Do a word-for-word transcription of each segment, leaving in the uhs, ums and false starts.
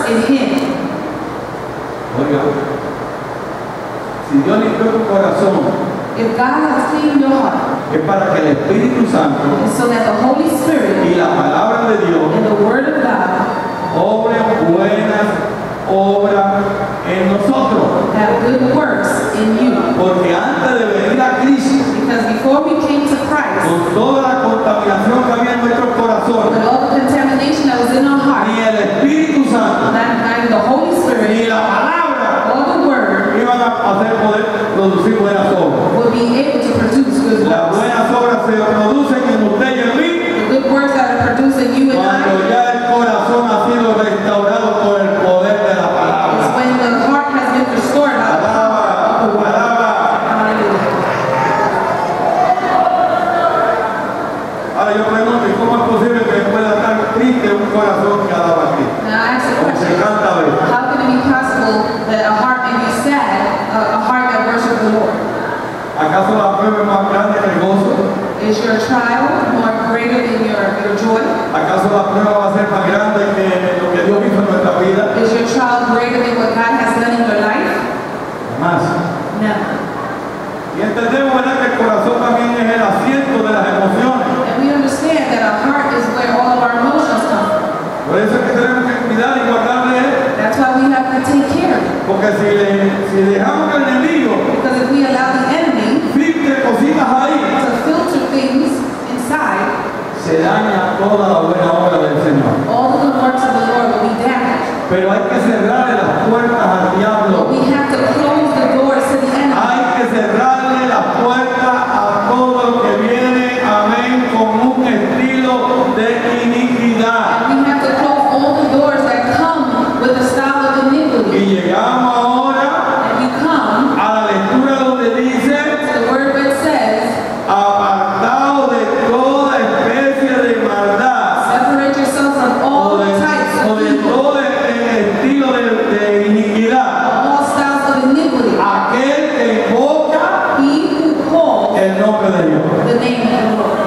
in Him. Oiga, si Dios limpió tu corazón, If God has cleaned your heart, es para que el Espíritu Santo and so that the Holy Spirit y la palabra de Dios and the Word of God obren buenas obras en nosotros. have good works in you. Porque antes de venir a Cristo, Because before we came to Christ, con toda la contaminación que había en nuestros with corazones, all the contamination that was in our heart, ni el Espíritu Santo that neither the Holy ni Spirit la palabra or the Word iban a hacer poder producir buenas obras. will be able to produce good Las works. buenas obras se producen en usted y en mí The good works that are produced in you and cuando I ya el corazón ha sido restaurado por el poder de la is palabra. when the heart has been restored by the power of the Word. Alaba. Hallelujah. Ahora yo pregunto, ¿y cómo es posible que pueda estar triste un corazón que alaba a Cristo? Now I ask the Como se question, canta hoy. how can it be possible that a heart may be sad, a, a heart that worships the Lord? ¿Acaso la prueba es más grande que el gozo? Is your trial more greater than your, your joy? ¿Acaso la prueba va a ser más grande que lo que Dios hizo en nuestra vida? Is your trial greater than what God has done in your life? Más. No. Y entendemos, ¿verdad?, que el corazón también es el asiento de las emociones. And we understand that our heart is where all of our emotions come from. Por eso es que tenemos que cuidar y guardarle él. That's why we have to take care of it. Porque si, le, si dejamos que el enemigo Because if we allow the enemy filtre cositas ahí, to filter things inside, se daña toda la buena obra del Señor. all the good works of the Lord will be damaged. Pero hay que cerrarle las puertas al But diablo. we have to close the doors to the enemy. Hay que cerrarle las puertas a todo lo que viene, amén, con un estilo de iniquidad. And we have to close all the doors that come with the style of iniquity. Y llegamos ahora And we come a la lectura donde dice, to the word that says, apartado de toda especie de maldad, separate yourself from all o de, types o of de evil, todo el estilo de, de iniquidad, all styles of iniquity. aquel que invoca He who calls el nombre de Dios. the name of the Lord.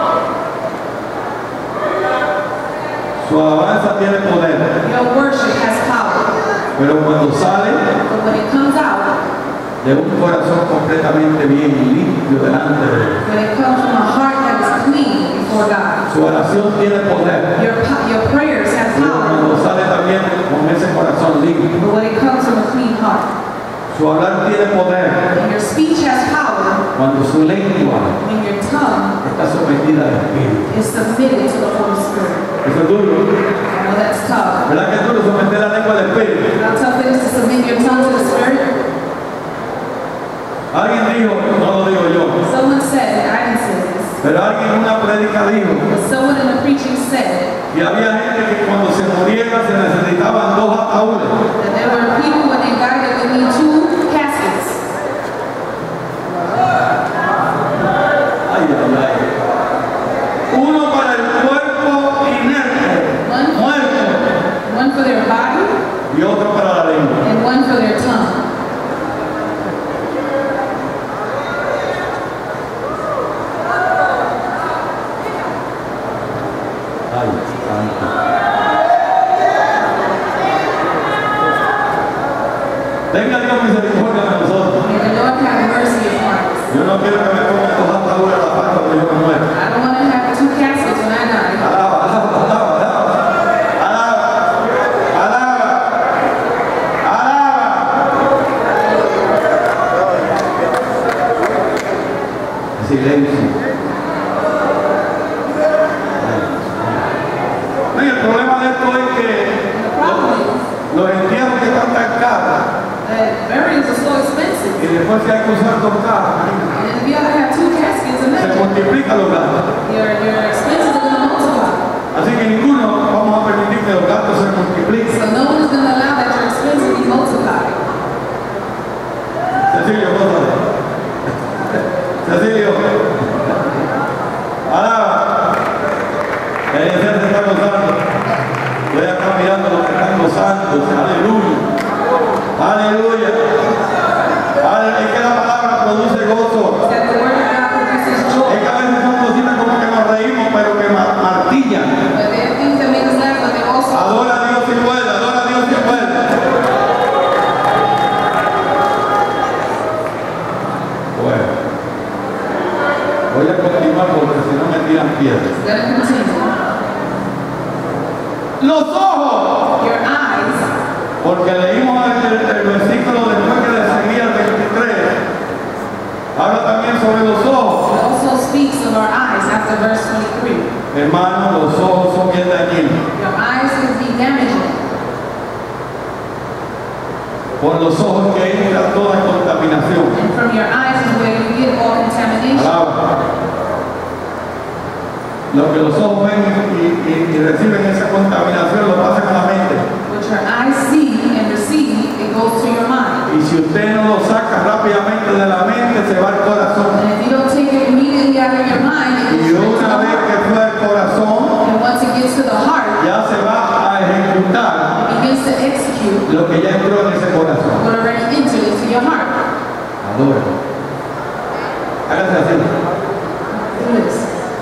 Su alabanza tiene poder, Your worship has power. pero cuando sale But when it comes out, de un corazón completamente bien y limpio delante de Dios, when it comes from a heart that is clean before God, su oración tiene poder, your, po- your prayers have pero cuando power. sale también con ese corazón limpio, But when it comes from a clean heart, su hablar tiene poder, when your speech has power, cuando su lengua when your tongue está sometida al Espíritu. is submitted to the Holy Spirit. Eso es duro, I know that's tough. ¿verdad que es duro someter la lengua al Espíritu? How tough it is to submit your tongue to the Spirit. Alguien dijo, no lo digo yo, Someone said, I didn't say this, pero alguien en una prédica dijo but someone in the preaching said que había gente que cuando se muriera se necesitaban dos ataúdes. that there were people when they died that would need two caskets. Ay, ay, ay. Uno para el cuerpo inerte, One, muerto, one for their body y otro para la lengua. and one for their tongue. Ay, santo. Tenga Dios misericordia de nosotros. May the Lord have mercy upon us. Yo no quiero que me pongan dos ataúdes a la pata cuando yo me muera. I don't want to have two caskets when I die. Alaba, alaba, alaba, alaba. Alaba, alaba, alaba. Silencio. No, y el problema de esto es que The problem is los entierros que están tan caros that burials are so expensive. y después que hay que usar dos cajas, And if you have to have two caskets, se imagine multiplican los gastos. your, your expenses are going to multiply. Así que ninguno vamos a permitir que los gastos se multipliquen. So no one is going to allow that your expenses be multiplied. Cecilio, gózale. Cecilio. Alaba. El incenso se está gozando. Estoy acá mirando lo que están gozando. Aleluya. Aleluya. Aleluya. Es que la palabra produce gozo. That the word of God produces Es joy. que a veces son cositas como que nos reímos, pero que ma- martillan. But there are things that make us laugh, but they also Adora a Dios si puede, adora a Dios si pierde. Let it continue. Los ojos, Your eyes, porque leímos el, el versículo después que le seguía el veintitrés, habla también sobre los ojos. it also speaks of our eyes after verse twenty-three. Hermano, los ojos son bien dañinos. Your eyes can be damaging. Por los ojos que entra toda contaminación. And from your eyes is where you get all contamination. Alaba. Lo que los ojos ven y, y, y reciben esa contaminación lo pasan a la mente. What your eyes see and receive, it goes to your mind. Y si usted no lo saca rápidamente de la mente, se va al corazón. And if you don't take it immediately out of your mind, it Y goes straight to una the vez que heart. fue al corazón, And once it gets to the heart, ya se va a ejecutar it begins to execute lo que ya entró en ese corazón. what already entered into your heart. Adora. Hágase así. Do this.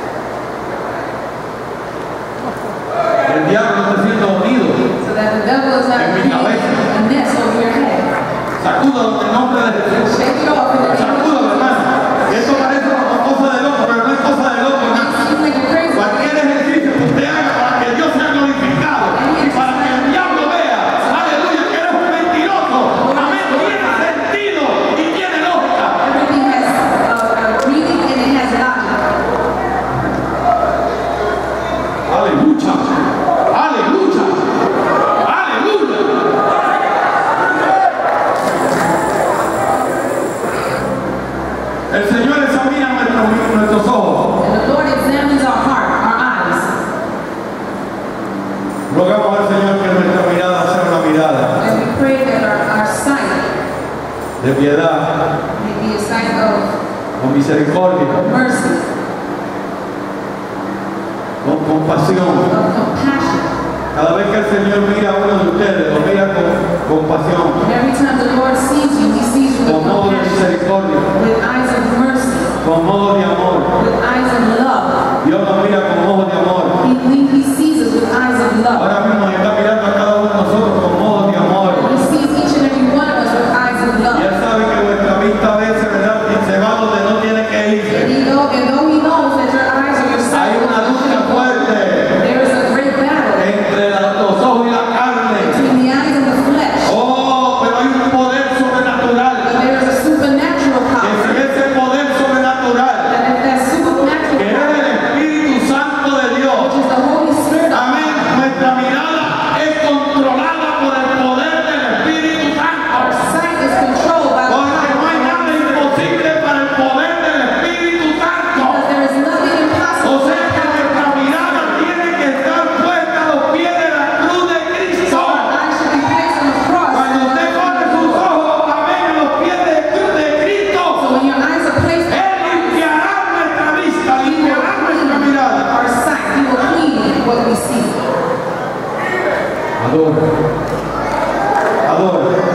El diablo está siendo unido. So that the devil is not En mi creating cabeza. a nest over your head. Sacúdalo en el nombre de Jesús. Shake it off in the name of Sacúdalo, hermano. Esto parece como cosa de loco, pero no es cosa de loco, hermano. Jesus. You make it crazy. Cualquier ejercicio que usted haga para que Dios sea glorificado y para que el diablo vea, aleluya, que eres un mentiroso. Amén. Tiene sentido y tiene lógica. Everything has uh, uh, meaning and it has logic. Aleluya. Aleluya. Aleluya. El Señor examina nuestros, nuestros ojos. And the Lord examines our heart, our eyes. Rogamos al Señor que nuestra mirada sea una mirada And we pray that our, our sight de piedad, may be a sight of con misericordia, mercy, con compasión. of compassion. Cada vez que el Señor mira a uno de ustedes, lo mira con compasión, And every time the Lord sees you, He sees you with con modo de compassion, misericordia, with eyes of mercy, con modo de amor. with eyes of love. Dios nos mira con ojos de amor. He, he, he sees us with eyes of love. Ahora mismo está mirando a cada uno de nosotros con ojos de amor. He sees each and every one of us with eyes of Y love. Él sabe que nuestra vista a veces, ¿verdad?, se va donde no tiene que And irse. he know, and though He knows that your eyes are your sight, Hay una lucha fuerte there is a great battle entre la- los ojos y la carne. between the eyes and the flesh. Oh, pero hay un poder sobrenatural. But there is a supernatural Que power. si ese poder sobrenatural, That if that supernatural que es power, el Espíritu Santo de Dios, which is the Holy Spirit of amén, nuestra mirada es controlada por el poder del Espíritu our Santo. sight is controlled by the Porque no hay power. nada imposible para el poder del Espíritu Santo. Because there is nothing impossible. O sea que nuestra mirada tiene que estar puesta a los pies de la cruz de Cristo. Our eyes should be placed on the cross. Cuando usted pone sus ojos, amén, a los pies de, de Cristo, So when your eyes are placed on Él limpiará nuestra vista, limpiará nuestra mirada. our sight, He will clean what we see. Adora. Adora.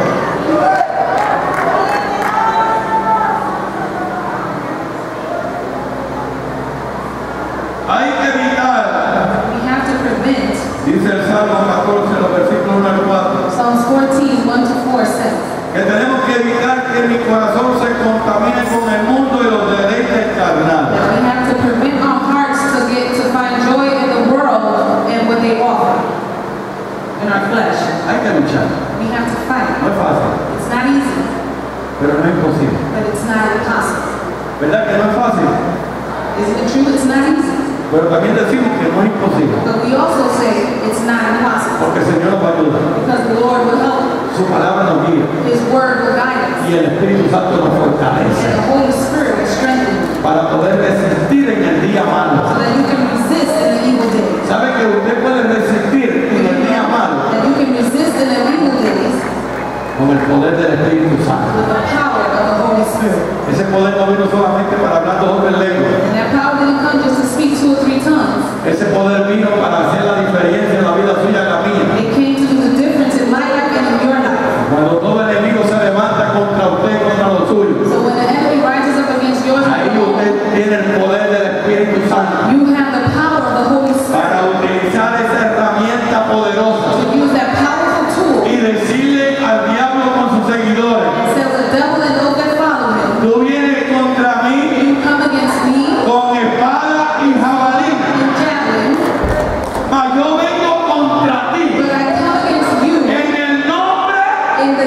Hay que evitar, We have to prevent. dice el Salmo catorce, los versículos uno al cuatro, Psalms fourteen, one to four says, que tenemos que evitar que mi corazón se contamine con el mundo y los deleites carnales. that we have to prevent our hearts to get to find joy in the world and what they offer in our flesh. Hay que luchar. We have to fight. No es fácil, It's not easy, pero no es imposible. but it's not impossible. ¿Verdad que no es fácil? Isn't it true? It's not easy. Pero también decimos que no es imposible, But we also say it's not impossible porque el Señor nos va a ayudar. because the Lord will help us. Su palabra nos guía His word will guide us. y el Espíritu Santo nos And fortalece the Holy Spirit will strengthen you para poder resistir en el día so malo. that you can resist in the evil days. ¿Sabe que usted puede resistir en el día malo That you can resist in the evil days con el poder del Espíritu Santo? with the power of the Holy Spirit. Ese poder no vino solamente para hablar dos o tres lenguas. And that power didn't come just to speak two or three tongues. Ese poder vino para hacer la diferencia en la vida suya y la mía. It came to do the difference in my life and in your life. Cuando todo enemigo se levanta contra usted y contra los suyos, So when the enemy rises up against yours, ahí usted tiene el poder del Espíritu Santo you have the power of the Holy para Spirit utilizar esa herramienta poderosa to use that powerful tool y decirle al diablo con sus seguidores: and tell the devil and those that follow him, tú vienes contra mí,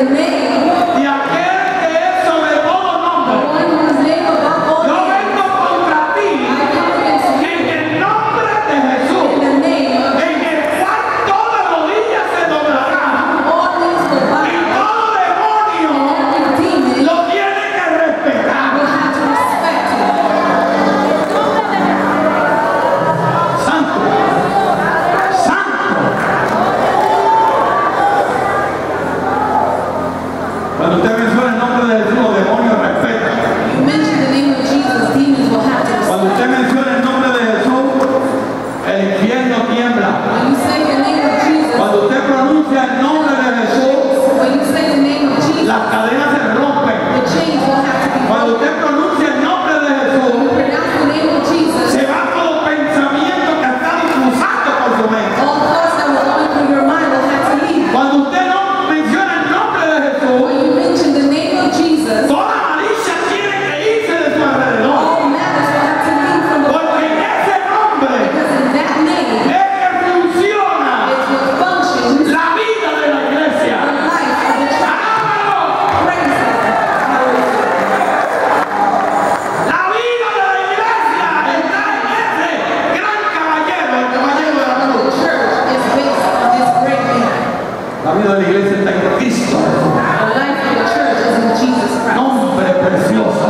the name, de aquel que es sobre todo the nombre. one whose name above all Yo names. vengo contra ti I come against you en el nombre de Jesús, in the name of en el cual toda rodilla se doblará all knees will bow, y todo demonio and every demon lo tiene que respetar. will have to respect you. Santo, santo. Cuando usted menciona el nombre de Jesús, los demonios respetan. You mention the name of Jesus, demons will have to Cuando respect. usted menciona el nombre de Jesús, el infierno tiembla. When you say the name of Jesus, Cuando usted pronuncia el nombre de Jesús, when you say the name of Jesus, las cadenas se rompen. the chains will have to be Cuando broken. usted pronuncia el nombre de Jesús, When you pronounce the name of Jesus, se va todo pensamiento que está impulsado por su mente. all thoughts that were going through your mind will have to leave. Cuando usted no menciona el nombre de Jesús, When you mention the name of Jesus, toda malicia tiene que irse de su alrededor. all matters will have to leave from the Porque en ese nombre because in that name es que funciona is what functions la vida de la iglesia. the life of the church. ¡Alábalo! Praise God. Hallelujah. La vida de la iglesia está en ese gran caballero, el caballero de la The cruz. church is based on this great man. La vida de la iglesia está en Cristo. The life of the church is in Jesus Christ. Nombre precioso.